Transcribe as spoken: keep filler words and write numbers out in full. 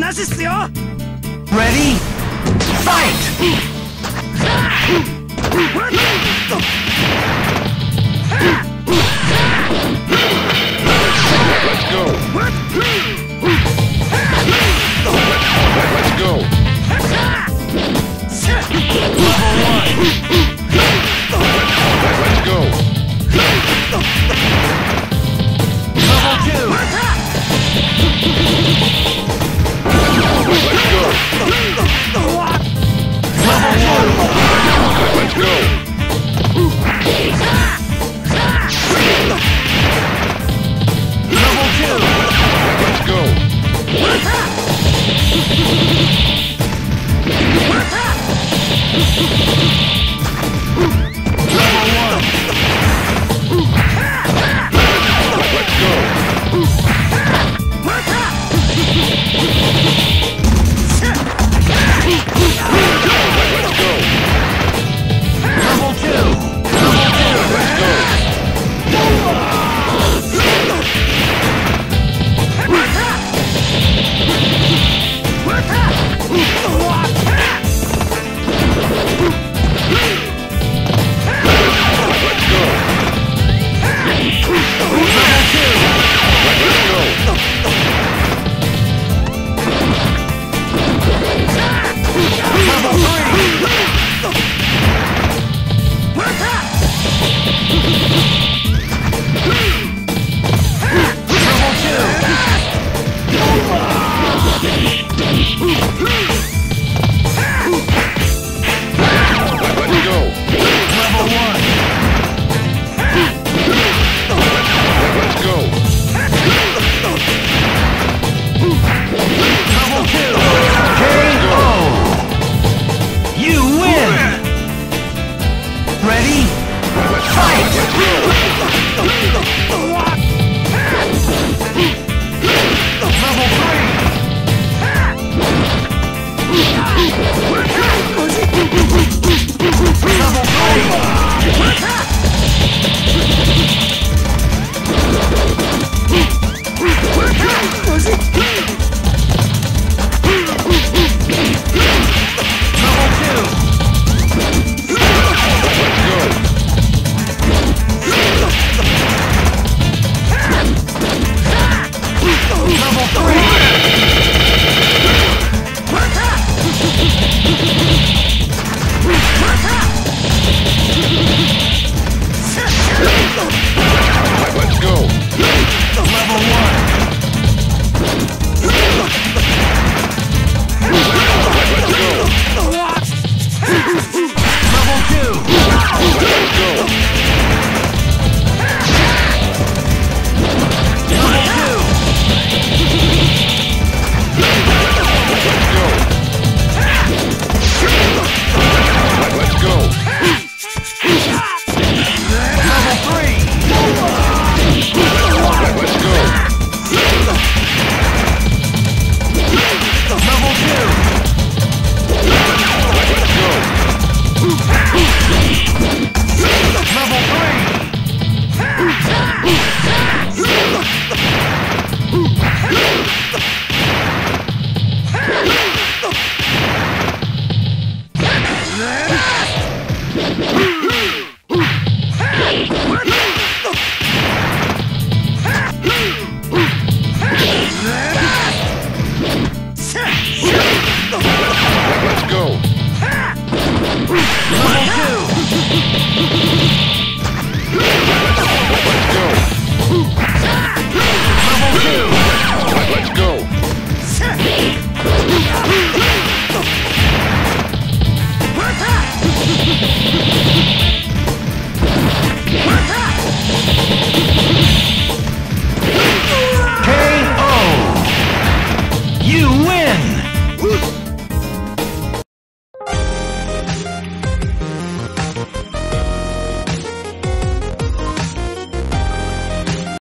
なしっすよ。 Ready? Fight! Let's go. Let's go. Level one! Let's go. Level two! Let's go. Level one! Let's go. Level two! Let's go. Level one! Let's go. Let's go. Level two! Level two! Let's go. Let's go. Level two! Let's go. Level three! Level two! Let's go. Level one! Let's go. Level two! K O! You win! Ready? Fight! Level three! Level three!